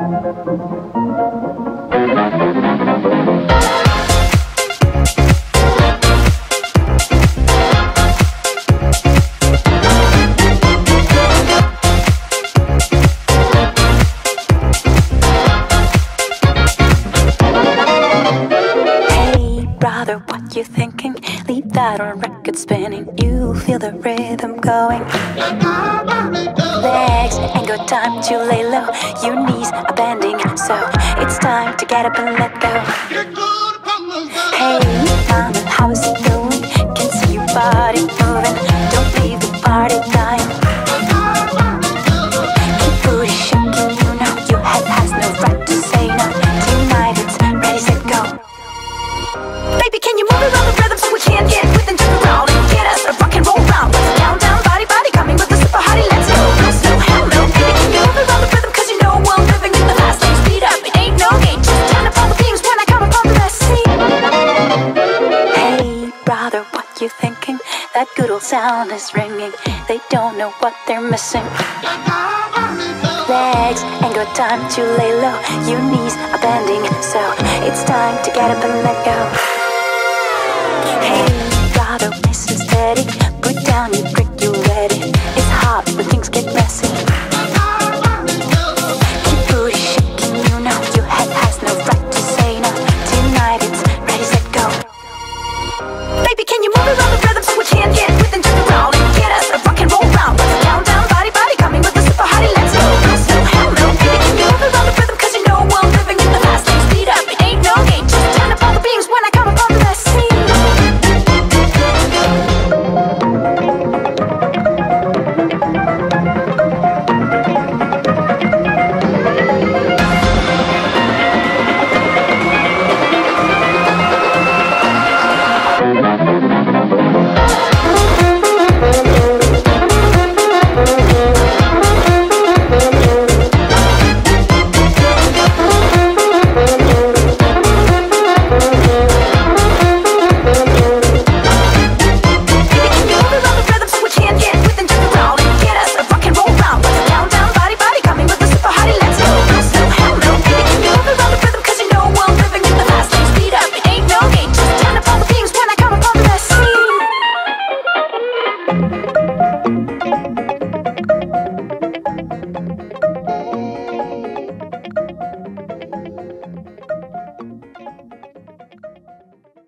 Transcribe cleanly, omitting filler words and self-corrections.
What you thinking? Leave that on record spinning. You feel the rhythm going. Legs ain't got time to lay low. Your knees are bending, so it's time to get up and let go. Hey, mama, how is it going? Can see your body moving. Don't leave the party dying. Keep booty shaking, you know your head has no right to say no. Tonight it's ready, set, go. Baby, can you move around the rhythm so we can get with and jump around and get us a rock and roll round? Let's down, down, body, body, coming with the super hottie. Let's go, no slow, hell no. Baby, can you move around the rhythm? Cause you know we're living in the fast lane. Speed up, it ain't no gate. Just turn up all the beams when I come upon the best scene. Hey, brother, what you thinking? That good old sound is ringing. They don't know what they're missing. Legs ain't got time to lay low. Your knees are bending, so it's time to get up and let go. Hey, brother, listen steady.